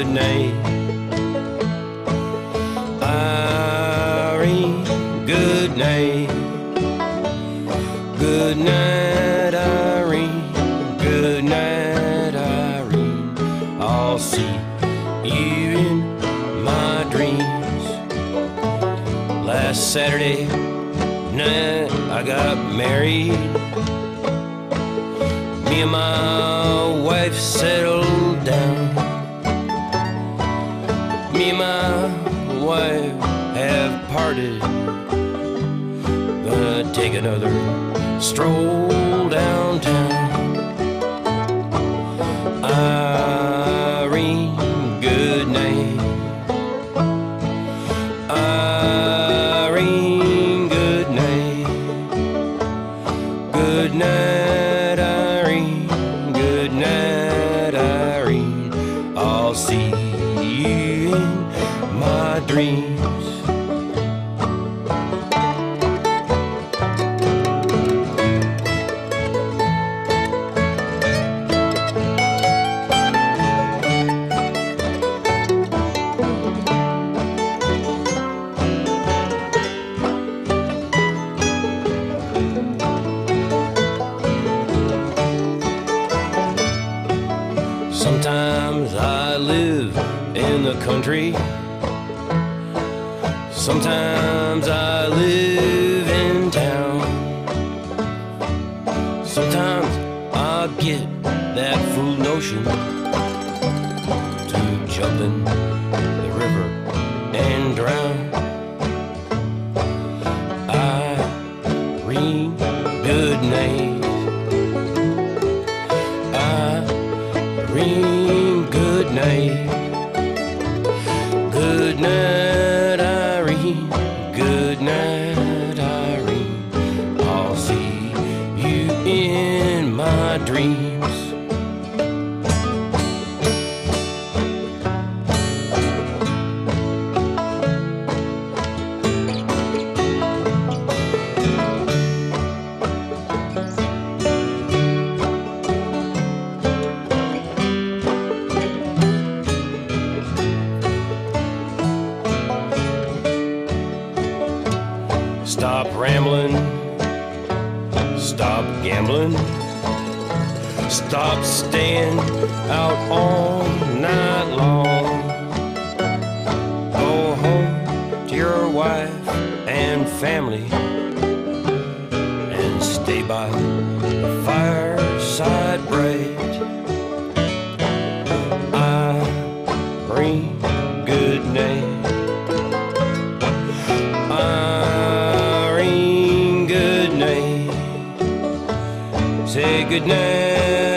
good night. Irene, good night. Good night, Irene. Good night, Irene. I'll see you in my dreams. Last Saturday night I got married. Me and my wife settled down. Me and my wife have parted. Gonna take another stroll downtown. Irene, good night. Irene, good night. Good night, Irene. Good night, Irene. I'll see you in my dreams. Sometimes I live in the country. Sometimes I live in town. Sometimes I get that fool notion to jump in the river and drown. Irene, good night. Irene, good night. Good night, Irene. Good night, Irene. I'll see you in my dreams. Stop rambling, stop gambling, stop staying out all night long. Go home to your wife and family and stay by the fireside bright. Irene, good night. Say good night.